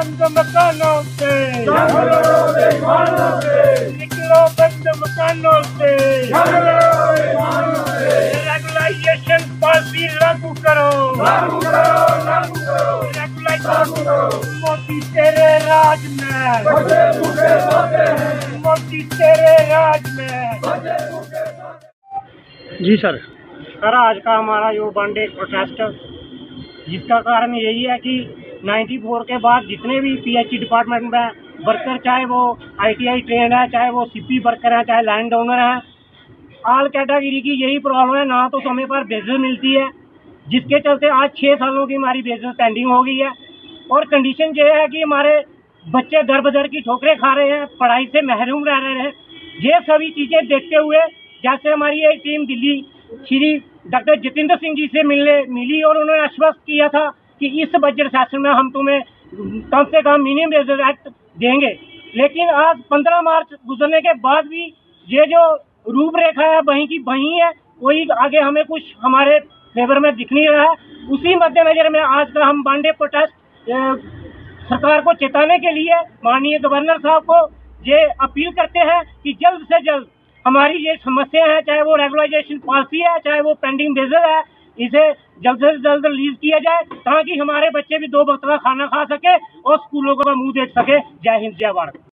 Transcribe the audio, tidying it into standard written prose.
बंद मकानों से, निकलो बंद मकानों से, रेगुलाइजेशन पॉलिसी लागू करो, मोदी तेरे राज में, मोदी तेरे राज में। जी सर। आज का हमारा जो बंडे प्रोटेस्ट, जिसका कारण यही है कि 94 के बाद जितने भी पीएचई डिपार्टमेंट में वर्कर, चाहे वो आईटीआई ट्रेंड है, चाहे वो सीपी वर्कर है, चाहे लैंड ओनर है, ऑल कैटेगरी की यही प्रॉब्लम है। ना तो समय पर वेजेस मिलती है, जिसके चलते आज 6 सालों की हमारी वेजेस पेंडिंग हो गई है। और कंडीशन ये है कि हमारे बच्चे दर बदर की ठोकरें खा रहे हैं, पढ़ाई से महरूम रह रहे हैं। ये सभी चीज़ें देखते हुए जैसे हमारी एक टीम दिल्ली श्री डॉक्टर जितेंद्र सिंह जी से मिली और उन्होंने आश्वस्त किया था कि इस बजट सेशन में हम तुम्हें कम से कम मिनिमम वेजेस एक्ट देंगे। लेकिन आज 15 मार्च गुजरने के बाद भी ये जो रूपरेखा है वहीं की वहीं है, कोई आगे हमें कुछ हमारे फेवर में दिख नहीं रहा है। उसी मद्देनजर में आज का हम बांडे प्रोटेस्ट सरकार को चेताने के लिए माननीय गवर्नर साहब को ये अपील करते हैं कि जल्द से जल्द हमारी ये समस्या है, चाहे वो रेगुलाइजेशन पॉलिसी है, चाहे वो पेंडिंग वेजेस है, इसे जल्द से जल्द रिलीज किया जाए ताकि हमारे बच्चे भी 2 वक्त का खाना खा सके और स्कूलों का मुंह देख सके। जय हिंद, जय भारत।